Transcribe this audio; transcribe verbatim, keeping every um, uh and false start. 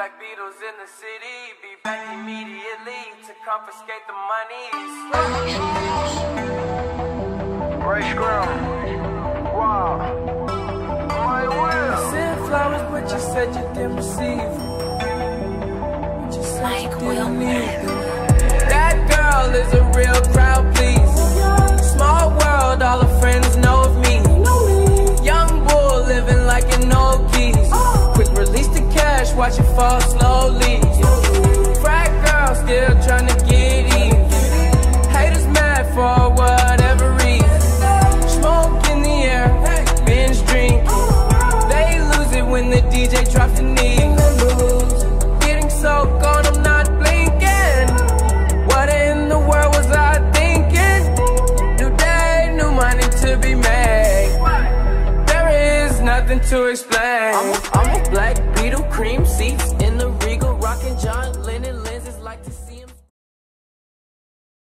Black Beatles in the city, be back immediately to confiscate the monies. Ray Scrum, wow, my will. Sent flowers, but you said you didn't receive. But you said like you didn't need them. That girl is a real crowd, please. Small world, all her friends know of me. Young bull living like an old geese. Quick release the cash, watch it fall slowly. Frat girl still trying to get even. Haters mad for whatever reason. Smoke in the air, binge drink. They lose it when the D J drops the knee. Getting so gone, I'm not blinking. What in the world was I thinking? New day, new money to be made. There is nothing to explain. I'm a, I'm a black Beetle, cream seats in